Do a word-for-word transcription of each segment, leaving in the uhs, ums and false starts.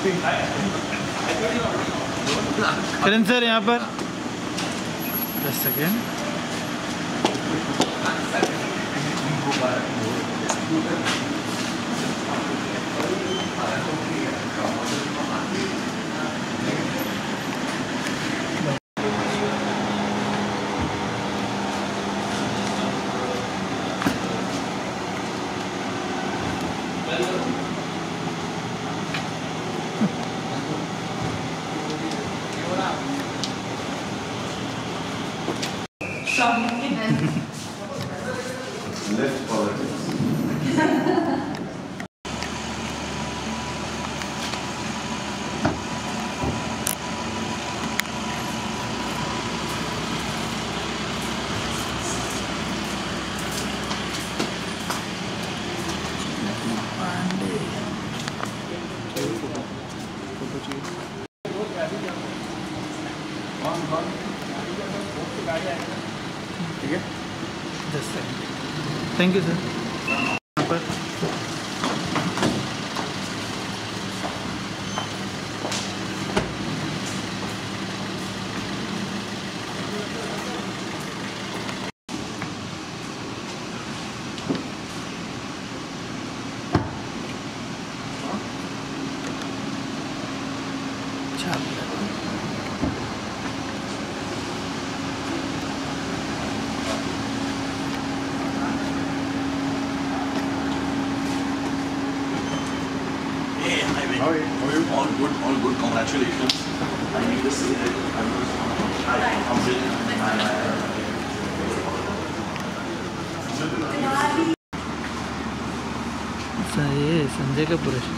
करण sir यहाँ पर दस सेकेंड। Left politics. ठीक है, दस सेकेंड। Thank you sir. यहाँ पर छाप How are you? How are you? All good, all good. Congratulations. I need to say that I'm humble. ये संजय का पुरुष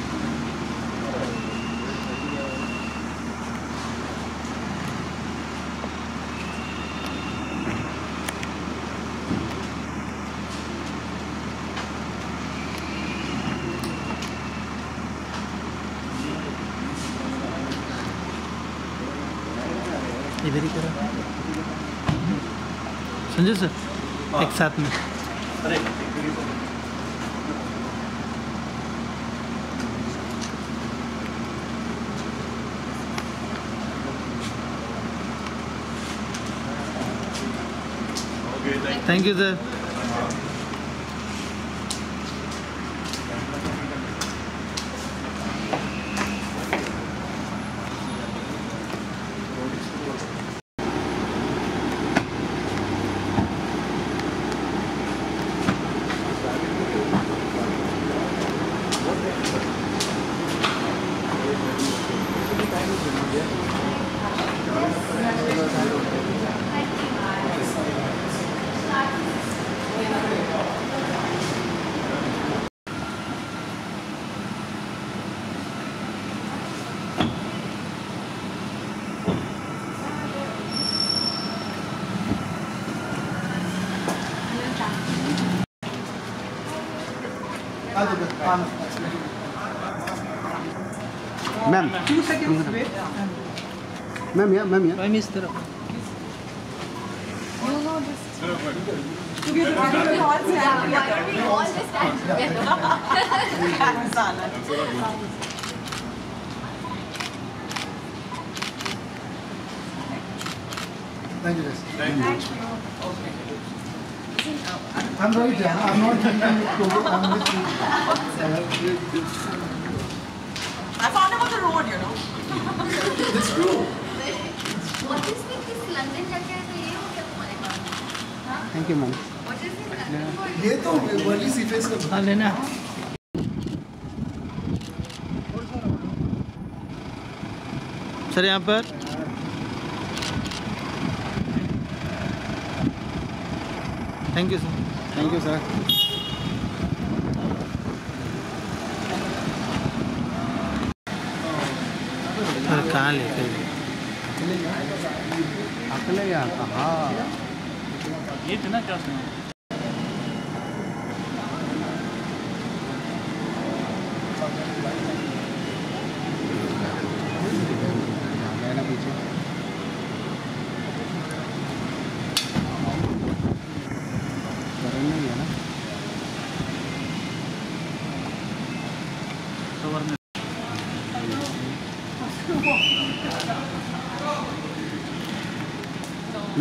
इधर ही करा संजय सर एक साथ में। अरे thank you sir. Ma'am Two seconds, wait. Ma'am yeah ma'am yeah ma'am इस तरफ You know this. Together, why don't we all stand Why together? don't we all just stand together? Sana. Thank you Thank you. I am Rohit I am not taking I am with you I found him on the road, you know. It's true. What is with this London jacket? तो ये हो क्या तुम्हारे पास? हाँ? Thank you ma'am What is this London? ये तो वर्ली सी face का हाँ लेना। सर यहाँ पर thank you sir. Thank you sir. Sir कहाँ लेते हैं? अकेले यहाँ कहाँ ये इतना क्या सुना? ना पीछे नहीं है ना कवर में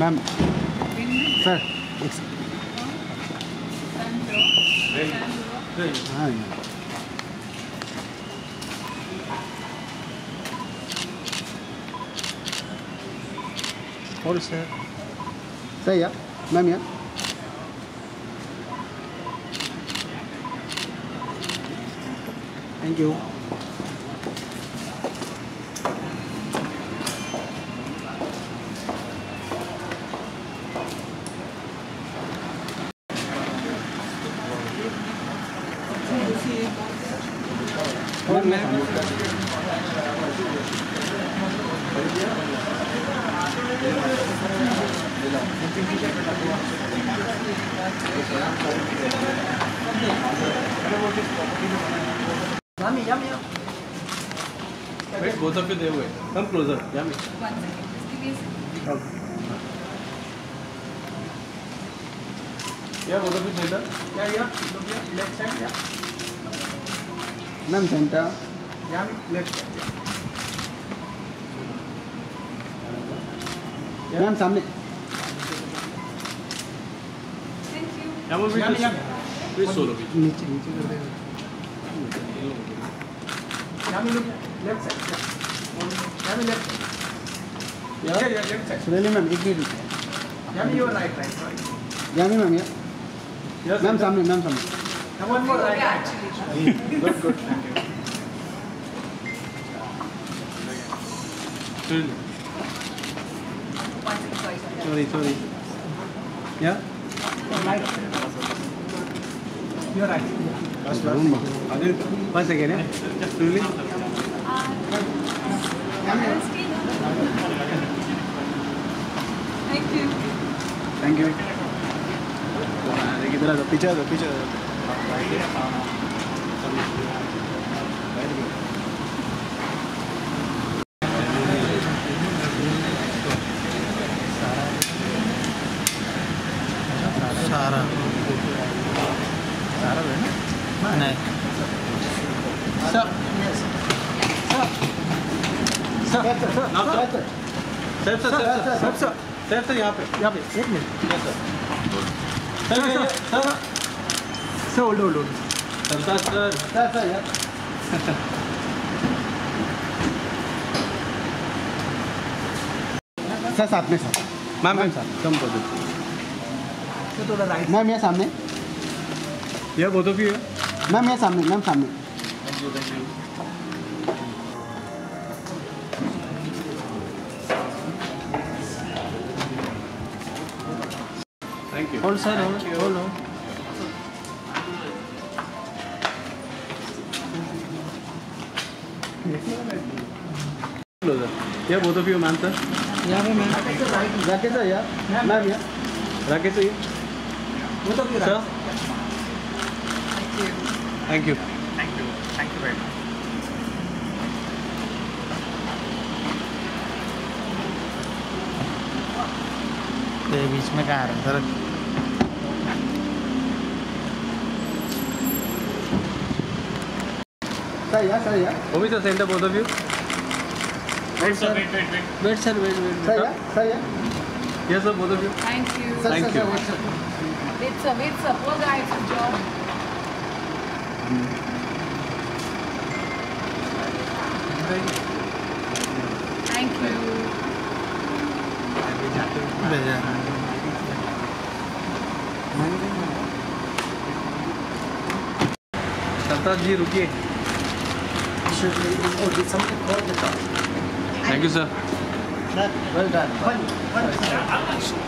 मैम सर हाँ और सर सही है मैम यार थैंक यू और मैं Yummy, yummy. Wait, both of you there. Wait. Come closer. Yummy. One second. Just give me a second. Yeah, both of you center. Yeah, yeah. Look here. Left side, yeah. Ma'am, center. Yummy. Left side. Yeah. Ma'am, सामने. Thank you. Come on, Yummy, yummy. please solo. नीचे नीचे कर देगा. Yummy, look here. Left side. Yeah. Yummy, left side. Yeah. Yeah, yeah, left side. Really, ma'am, एक minute. Yummy, you are right, right, sorry. Yummy, ma'am, yeah. Yes. Ma'am, सामने, ma'am, सामने. Come on, more right, Okay, right. actually. Good, good. Thank you. Really? One second, sorry, sorry. Sorry, sorry. Yeah. Right. You are right. Last, last. One second, yeah. Really? Thank you. Thank you. इधर आ जाओ, पीछे आ जाओ, पीछे आ जाओ. सारा सारा है ना नहीं सब सब sir sir sir sir sir sir sir यहाँ पे यहाँ पे एक minute sir sir sir sir hold hold hold sir sir sir Sir, sir, yeah. Sir साथ में सर मैम मैम साहब कम कर दो तो थोड़ा राइट मैम ये सामने ये बहुत भी है मैम ये सामने मैम सामने thank you hold sir hold hold closer ये बहुत भी मैम सर यहाँ पे मैम राकेश सर यार मैम यार राकेश जी वो तो sir thank you Thank you. Thank you very much. ये बीच में कहाँ आ रहा है सर सर यार सर यार वो भी sir centre both of you Wait, sir, wait, wait, wait. Wait sir wait wait sir यार सर यार yes sir both of you Thank you. Sir Thank sir you. Sir wait, sir. Wait, sir, wait, sir. Poor guy, it's a job. Thank you. भेजा सरताज जी रुकिए Oh, did something call the top? Thank you sir Well done. One, one.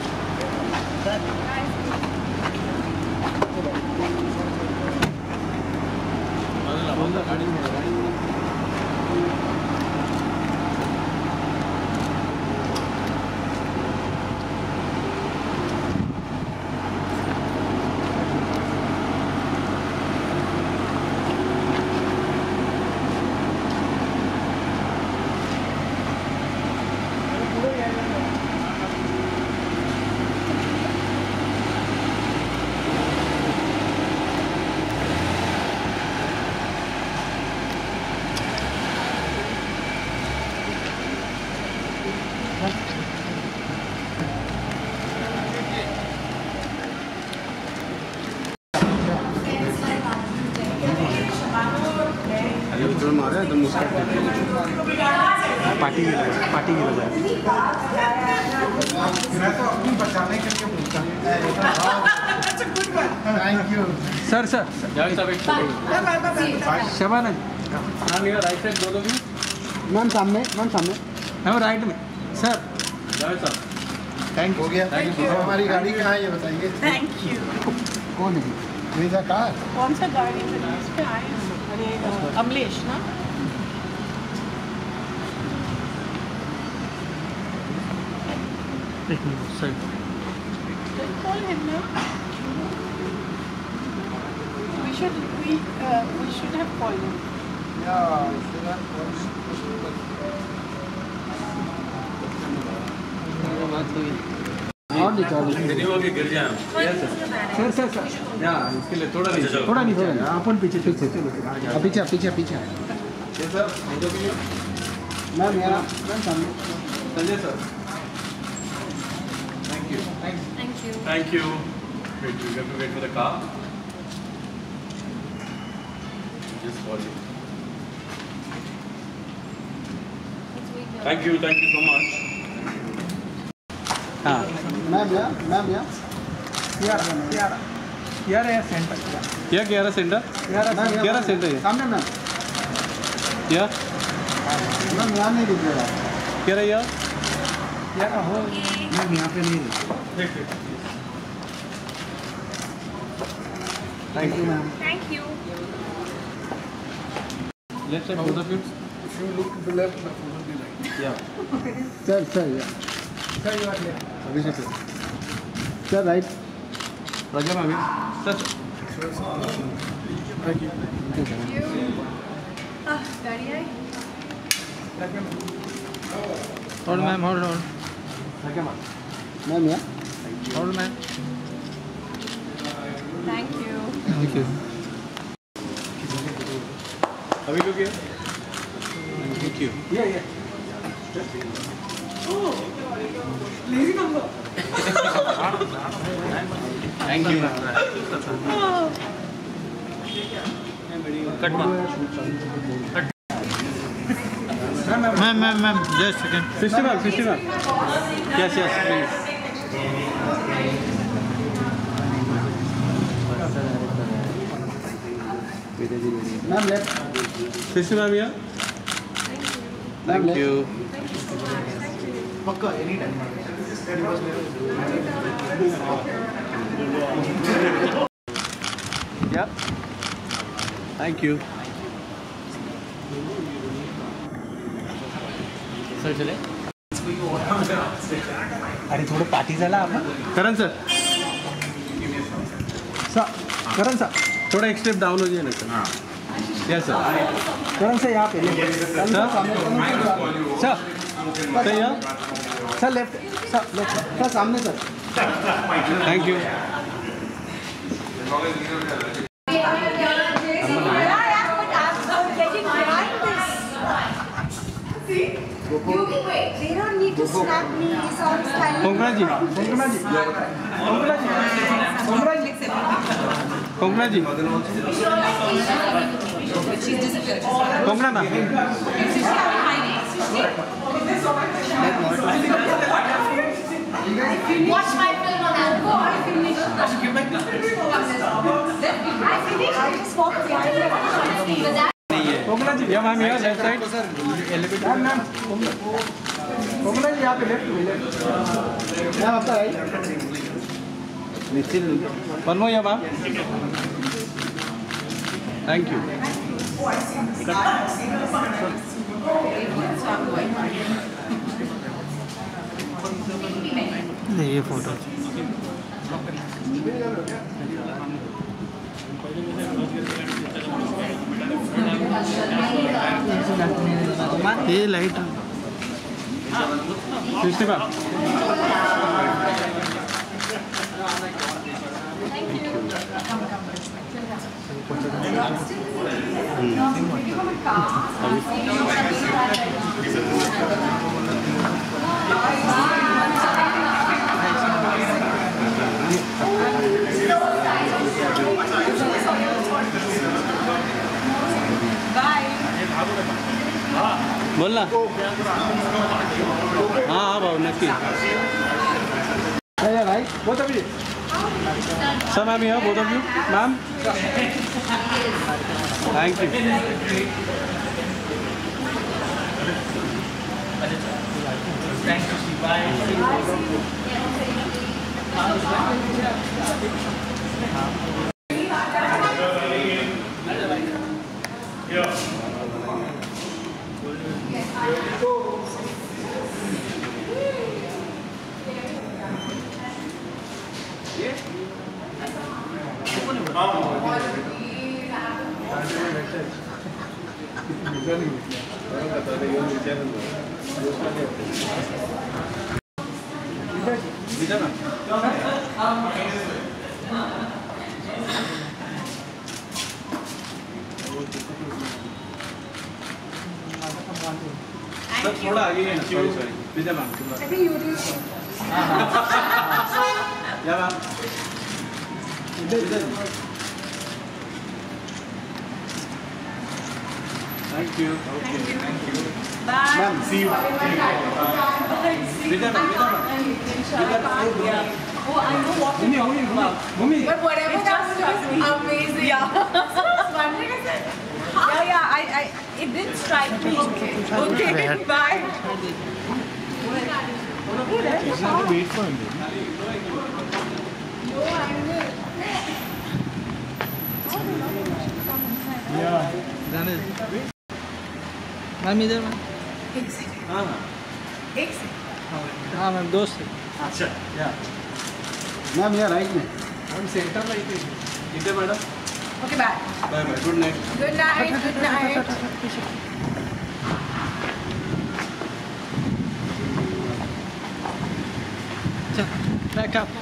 है तो मुस्कान party की लगा party की लगा मैं तो अपनी बचाने के लिए पूछता हूँ। Thank you sir sir Shabana ji ma'am your right side बोलो भी मैम सामने मैम सामने मैम राइट में सर जावेद साहब थैंक हो गया थैंक यू हमारी गाड़ी कहाँ है ये बताइए थैंक यू कौन है मेरा कार कौन सा गाड़ी में इस पे आए हैं? अरे अमलेश ना एक मिनट सर कॉल हिम ना we should we uh, we should have called him और निकालो के गिर जाए सर सर सर या इसके लिए थोड़ा नीचे थोड़ा नहीं थोड़ा नहीं अपन पीछे पीछे चलो पीछे पीछे पीछे सर मैम यहाँ मैम सामने Sanjay sir thank you Thank you. Thank you wait you have to wait for the car just call you Let's wait here. Thank you thank you so much हाँ मैम यहाँ ma'am यहाँ यार यार यार है centre क्या क्या रहा सेंटर यार क्या रहा सेंटर ये सामने मैम क्या मैम यहाँ नहीं दिख रहा क्या रहा यार यार हो मैम यहाँ पे नहीं thank you ma'am thank you left side both of you If you look to the left, the phone will be right. या Sir, sir, yeah. Sir, you are here. Abhishek, sir. Sir, right. Raja ma'am sir Thank you. Thank you. Ah, गाड़ी आई? Hold ma'am hold hold Raja ma'am Ma'am, yeah. Hold ma'am Thank you. Thank you अभी लोग ये thank you Yeah, yeah. Thank you cut ma'am ma'am ma'am just second sixty ma'am sixty ma'am yes yes please Ma'am, left. Sixty ma'am yeah Ma'am, thank left. You Pakka, anytime. Yeah thank you sir चले अरे थोडं पाठी झाला आपण Karan sir sir Karan sir थोड़ा एक step down हो जाए ना सर हाँ यस सर करण सर यहाँ पे सर सर सर यहाँ sir left sir left sir सामने sir thank you They don't need to snap me. It's all standing. Konkona ji Konkona ji Konkona ji Konkona ji Konkona ji Konkona ना Watch my film on Alco. I finished. I finished. I just walked behind you. But that Konkona ji yeah ma'am यहाँ left side ma'am ma'am Konkona ji यहाँ पे left में left ma'am आपका right one more yeah ma'am thank you ये photo ये light sixty ma'am Bye. बोल ना हाँ हाँ भाऊ नक्की Right? Both of you. Sir, ma'am here, both of you. Ma'am. Thank you. Thank you, Bye. थोड़ा आगे है ना sorry sorry Vijay ma'am I think you do. Yeah ma'am thank you okay thank you Bye. Ma'am, see you. Vijay ma'am Vijay ma'am Oh, I know what you're talking about. Mummy. But whatever that was amazing. Yeah. One thing I said, yeah, yeah, I, I, it didn't strike me. Okay. Okay. Bye. Wait for him. No, I will. Yeah. Ma'am इधर ma'am एक second हाँ हाँ एक second हाँ ma'am दोस्त है अच्छा या Ma'am, yeah, right. हम सेंटर में ही ठीक है madam okay bye bye bye good night good night good night चल back up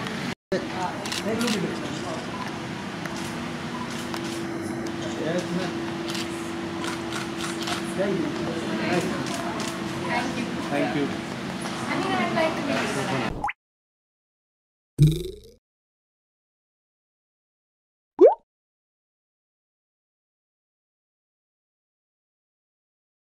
thank you thank you I think I'd like to meet